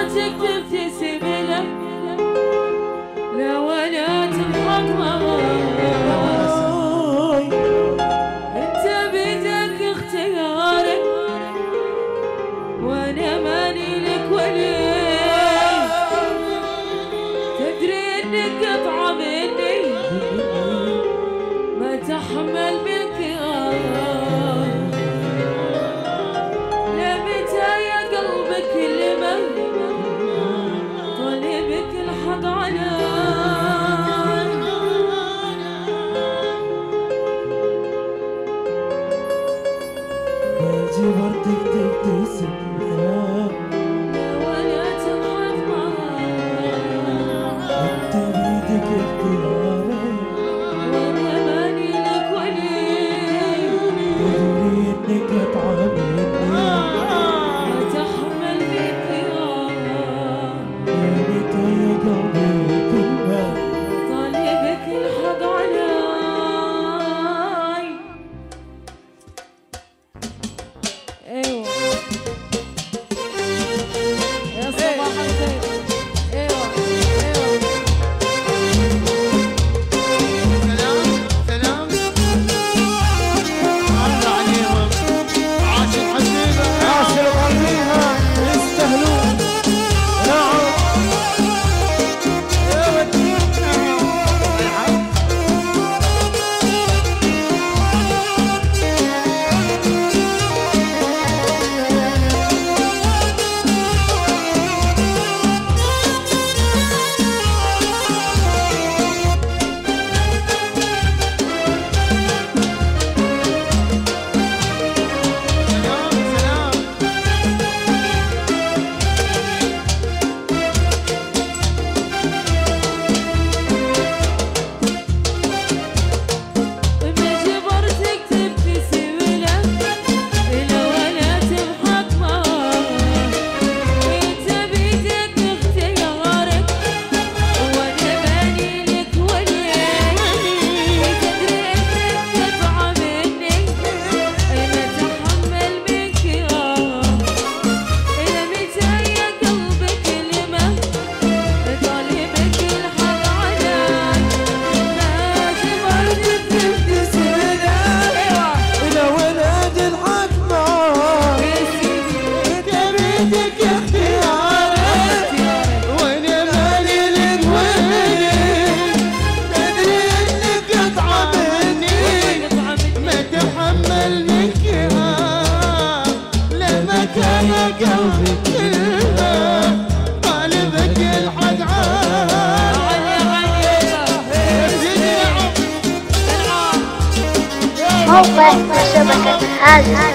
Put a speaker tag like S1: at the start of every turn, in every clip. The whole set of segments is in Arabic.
S1: جبرتك تبتسم له لا ولا تضحك معاي انت بيدك اختيارك وانا ماني لك ولي تدري انك قطعه مني ما تحمل منك لمتى يا قلبك كلمة طالبك الحق علي
S2: جبرتك تبتسم
S1: ولا تضحك معاي
S2: انت بيدك اختيارك
S1: وانا ماني لك ولي
S2: تدري انك قطعه مني
S1: ما تحمل بك
S2: متى يا قلبي كلمة
S1: طالبك الحق علي ايوه يا صباح الخير ايوه ايوه
S3: سلام الله عليهم عاش الحبيبة عاش الغنيها يستاهلون نعم يا ودي سلام سلام
S1: ما جبرتك تبتسم له لا ولا تضحك معاي انت بيدك اختيارك وانا ماني لك ولي تدري انك قطعه مني ما تحمل منك متى يا قلبي كلمه طالبك الحق علي ما جبرتك تبتسم له
S2: إلى ولد الحق معاك
S1: يا سيدي
S3: انت بيدك اختيارك وانا مالي لك ولي تدري انك قطعه مني
S1: قطعه مني
S3: ما تحمل منك لما كان قلبي كلمة طالبك الحق
S4: موقع شبكة هذه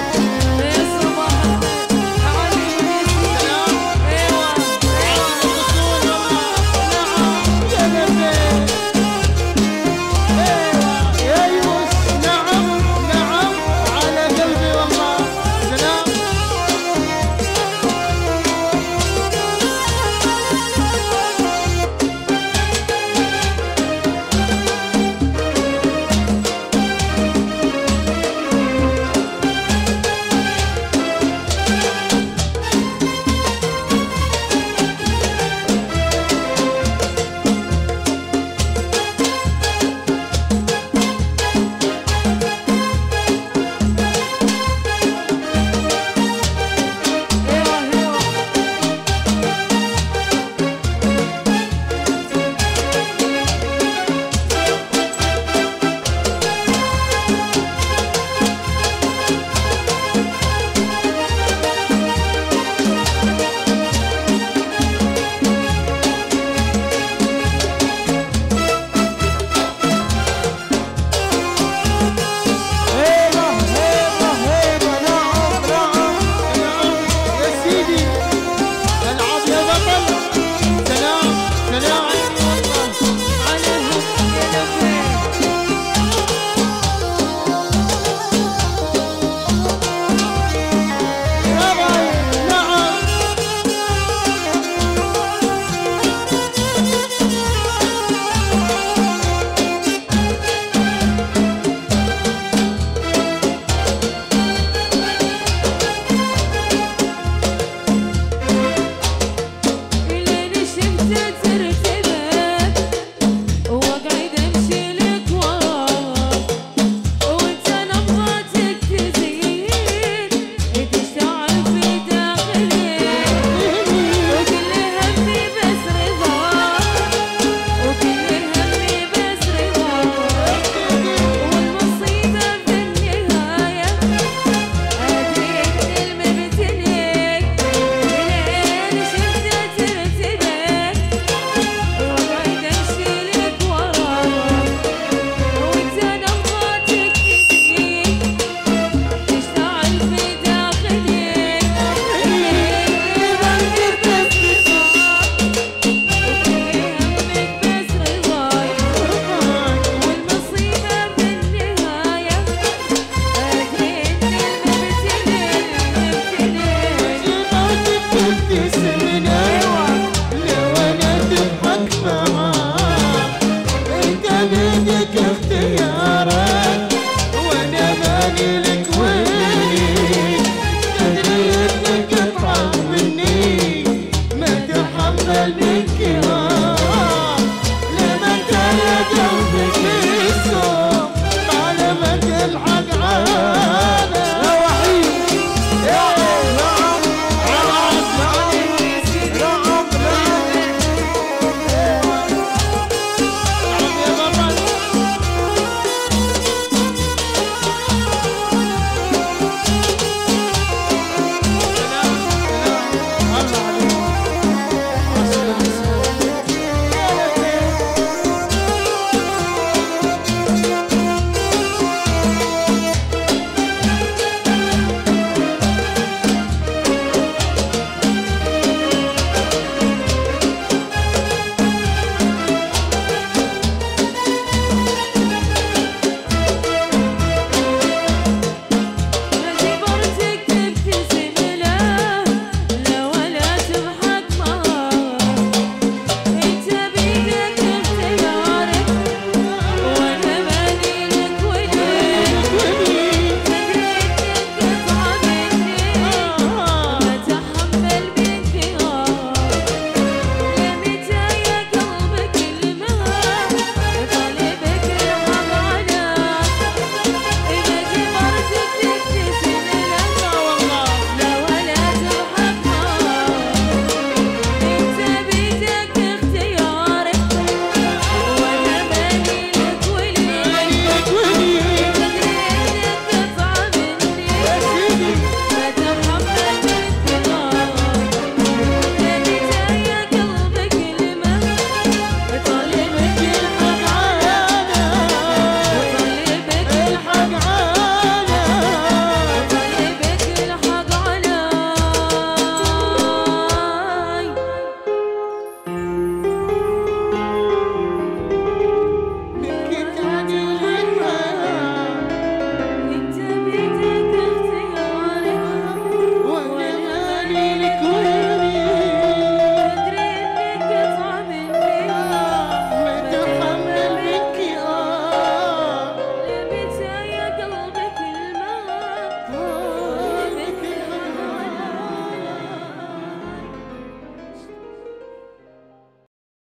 S3: حملني